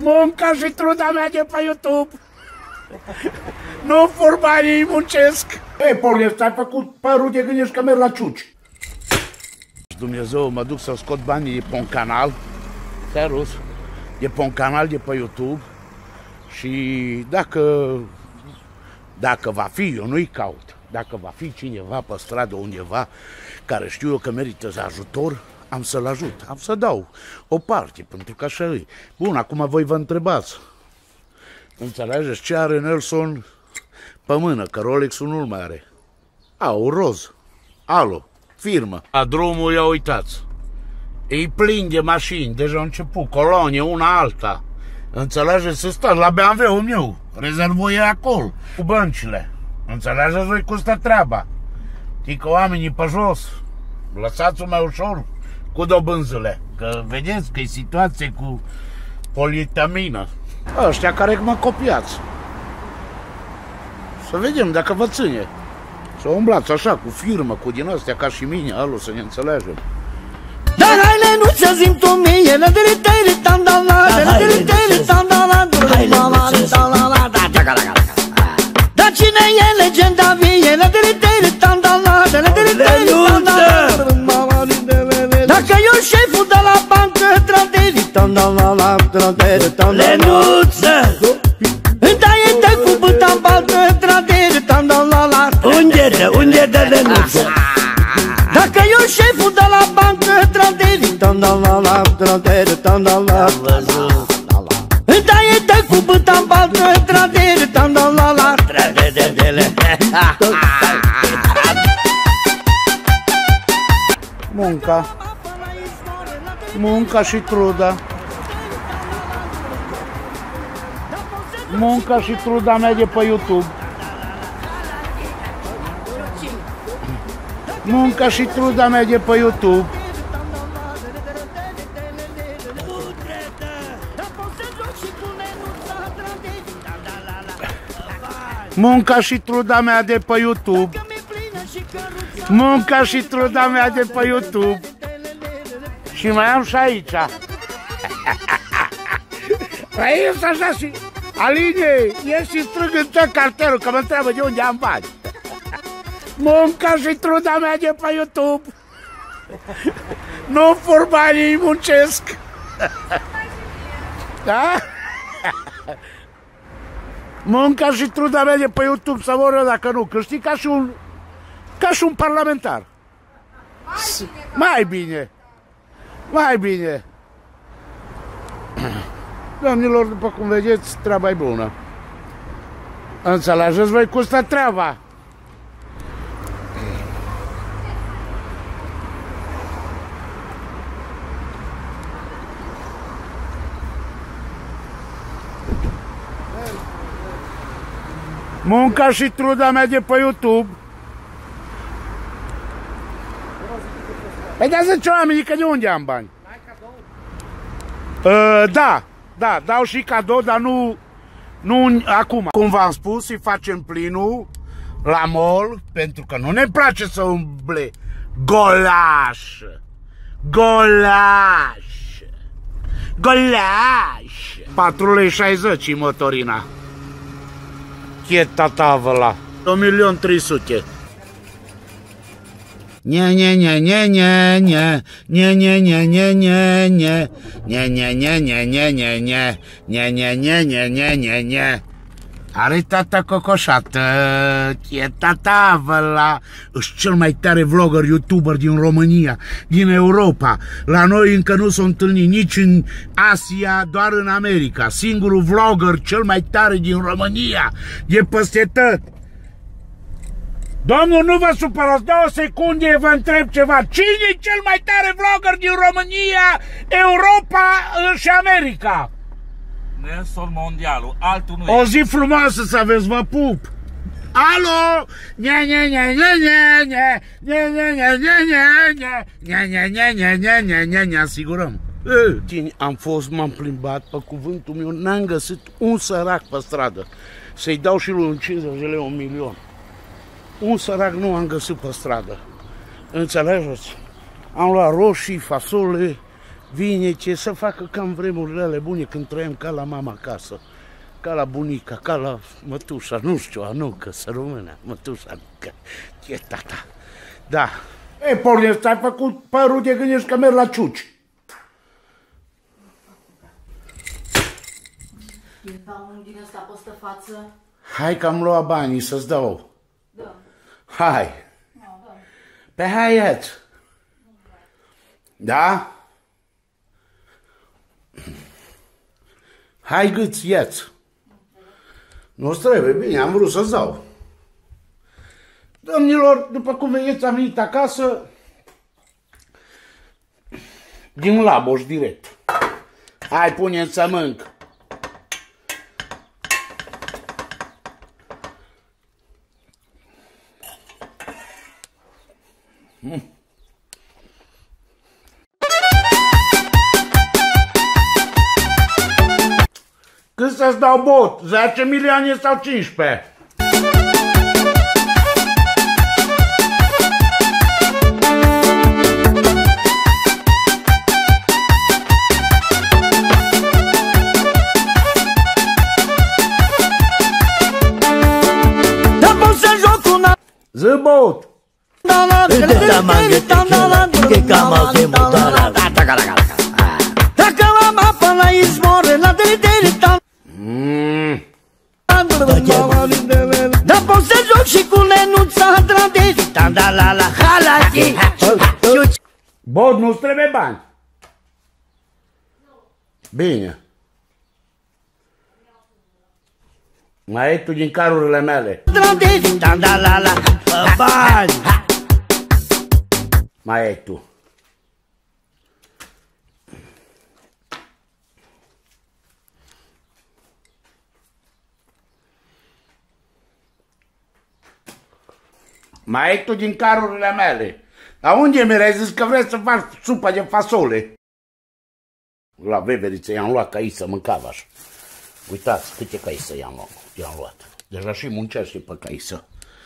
Munca și truda mea de pe YouTube. Nu fur banii, muncesc. Ei, Paul, ți-ai făcut părul de gândești că merg la ciuci. Dumnezeu, mă duc să scot banii de pe un canal, serios, de pe un canal de pe YouTube și dacă va fi, eu nu-i caut, dacă va fi cineva pe stradă undeva care știu eu că merită ajutor, am să-l ajut, am să dau o parte, pentru că așa e. Bun, acum voi vă întrebați, înțelegeți ce are Nelson pe mână, că Rolex-ul nu-l mai are. Un roz, alo, firmă. La drumul, ia uitați, e plin de mașini, deja au început, colonie, una alta. Înțelegeți, să stați la BMW-ul meu, rezervul e acolo, cu băncile. Înțelegeți voi cum stă treaba. Știi că oamenii pe jos, lăsați-o mai ușor cu dobânzile, că vedeți că e situație cu politamină. Ăștia care mă copiați. Să vedem dacă vă ține. Să umblați așa, cu firmă, cu din astea, ca și mine, alo, să ne înțelegem. Dar haide, nu ți-a zim tu mie, la dele tandala, dele tandala, dar cine e legenda vie, la dele tandala, dele tandala. Dacă eu șeful de la bancă, tradeli tandala, tradeli tandala. Lenuță! Îndai de cuvânt în baltă, tradeli tandala. Unde de Lenuță? Dacă eu șeful de la bancă, tradeli tandala, tradeli tandala. Îndai de cuvânt în baltă, tradeli tandala. Munca și truda. Munca și truda mea de pe YouTube. Munca și truda mea de pe YouTube. Munca și truda mea de pe YouTube. Munca și truda mea de pe YouTube. Și mai am și aici. Aici așa și Aline, ieși și strâng în tot cartelul, că mă întreabă de unde am bani. Munca și truda mea de pe YouTube. Nu fur banii, muncesc. Da? Munca și truda mea de pe YouTube, să mor eu dacă nu, că știi, ca și un parlamentar. Mai bine. Mai bine. Domnilor, după cum vedeți, treaba e bună. Înțelegeți voi cum stă treaba? Munca și truda mea de pe YouTube. Păi da, zice oamenii că de unde am bani? Da, dau și cadou, dar nu acum. Cum v-am spus, îi facem plinul la mall, pentru că nu ne place să umble golaș. Patrulei 60 motorina. Chieta tavăla. 1.300.000. Are tata cocoșată, e tata văla. Ești cel mai tare vlogger, youtuber din România, din Europa. La noi încă nu s-o întâlnit nici în Asia, doar în America. Singurul vlogger cel mai tare din România, e peste tot. Domnul, nu vă supărați, 2 secunde vă întreb ceva. Cine e cel mai tare vlogger din România, Europa și America? Nelson Mondialu, altul nu e. O zi frumoasă să aveți, vă pup! Alo! Ne asigurăm. Am fost, m-am plimbat, pe cuvântul meu, n-am găsit un sărac pe stradă. Să-i dau și lui 50 de lei 1.000.000. Un sărac nu am găsit pe stradă. Înțelegeți? Am luat roșii, fasole, Vine ce să facă ca în vremurile alea bune când trăiam ca la mama acasă. Ca la bunica, ca la mătușa, nu știu, Anucă, să rămână, mătușa Anucă. E tata. Da. Ei, Pornesc, ai făcut părul de gândești că merg la ciuci. Îți dau unul din ăsta pe față? Hai că am luat banii să-ți dau. Da. Hai. Da. Pe hai ia-ți. Da? Hai gâți, ia-ți. Nu-ți trebuie, bine, am vrut să-ți dau. Domnilor, după cum vedeți, am venit acasă din Laboș direct. Hai, pune-mi să mânc. Cât să-ți dau bot? 10 milioane sau 15? Da pot să joc una Zăbot! Dacă am apă la izvor, la dele-dele-tan. Da pot să joc și cu Lenuța Drandeli-tan. Da la la halati. Bot, nu-ți trebuie bani. Bine. Mai ai tu din carurile mele. Drandeli-tan, da la la bani. Mai ai tu. Mai ai tu din carurile mele. Dar unde mi-ai zis că vrei să faci supă de fasole? La veveriță i-am luat ca ei să mâncava așa. Uitați câte caisă i-am luat. Deja și muncește pe caisă.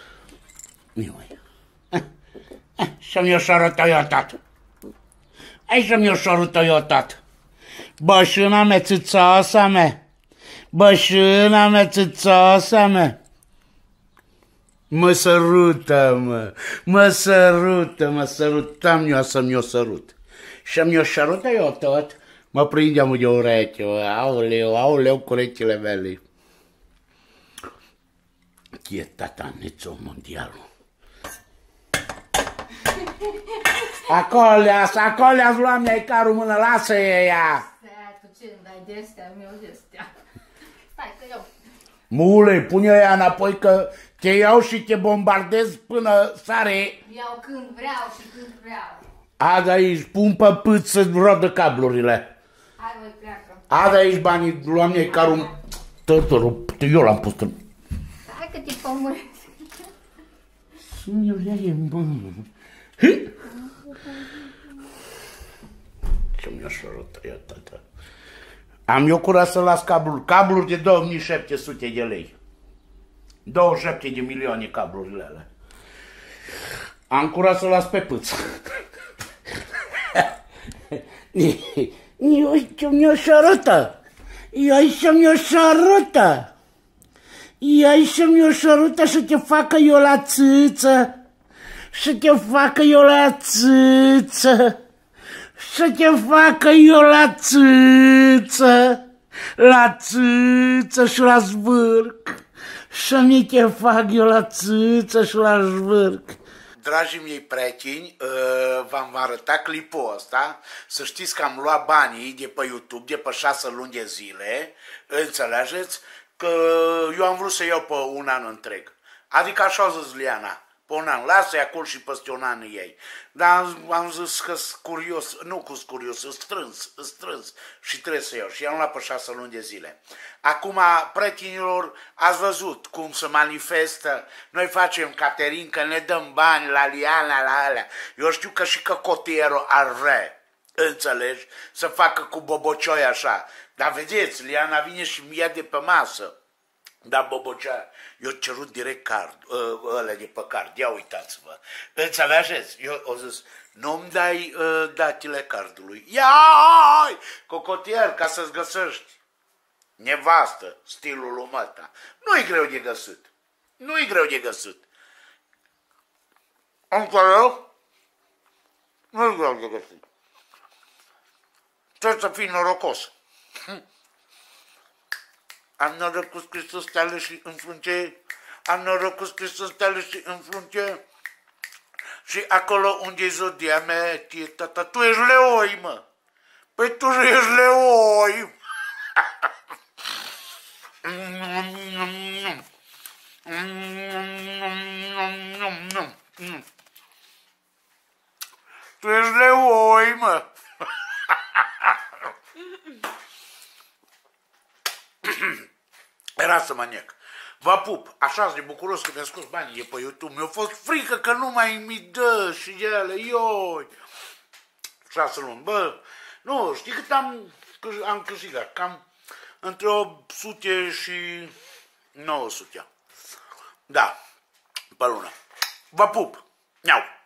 Să-mi ușorută eu, tată. Hai să-mi ușorută eu, tată. Bășâna mea, țâțoasa mea. Bășâna mea, țâțoasa mea. Mă sărută, mă. Mă sărută, mă sărutam eu să-mi o sărut. Și-mi o sărută eu tot. Mă prindeam de ureche. Aoleu, aoleu, curechile mele. E tata nețo mondialul. Acolo-ați luat mi-ai carul mână, lasă-i ea. Stai, tu ce îmi dai de astea, mi-au de astea. Stai că eu. Mule, pune-o ea înapoi că te iau și te bombardez până sare. Iau când vreau și când vreau. Ada aici, pun pe pât să-ți rodă cablurile. Hai, voi pleacă. Ada aici banii, luam mi-ai carul. Tătărul, eu l-am pus în... Hai că te pomuresc. Să-mi mă. Ce-mi-o șorută eu, tata. Am eu curat să las cabluri de 2700 de lei. 27 de milioane cablurile alea. Am curat să las pe pâț. Eu ce-mi-o șorută. Eu ce-mi-o șorută. Eu ce-mi-o șorută să te facă eu la țâță. Să te facă eu la țâță. Să te facă eu la țâță. La țâță și la zvârc. Să mi te fac eu la țâță și la zvârc. Dragii mei prieteni, v-am arătat clipul ăsta. Să știți că am luat banii de pe YouTube de pe 6 luni de zile. Înțelegeți? Că eu am vrut să iau pe un an întreg. Adică așa a zis Liana. Pe un an, lasă-i acolo și peste un an ei. Dar am zis că sunt curios, nu cu curios, sunt strâns și trebuie să iau. Și i-am luat pe 6 luni de zile. Acum, prietenilor, ați văzut cum se manifestă. Noi facem caterincă, ne dăm bani la Liana, la alea. Eu știu că și că cotierul ar vrea, înțelegi, să facă cu bobocioi așa. Dar vedeți, Liana vine și mi ia de pe masă. Da, Bobocea, eu cerut direct card, ăla de pe card, ia uitați-vă. Înțelegeți? Eu o zis, nu-mi dai datile cardului. Ia, cocotier, ca să-ți găsești nevastă, stilul lui măta. Nu-i greu de găsit. Nu-i greu de găsit. Înțeleg? Nu-i greu de găsit. Trebuie să fii norocos. Am noroc cu scrisul stele și înfrunce, am noroc cu scrisul stele și înfrunce. Și acolo unde e zodia mea, tata, tu ești leoi, mă. Păi tu ești leoi. Tu ești leoi, mă. Era să mă nec. Vă pup, așa de bucuros că mi-a scos banii de pe YouTube. Mi-a fost frică că nu mai mi dă și ele, ioi. 6 luni, bă, nu, știi cât am câștigat? Cam între 800 și 900. Da, pe lună. Vă pup, neau.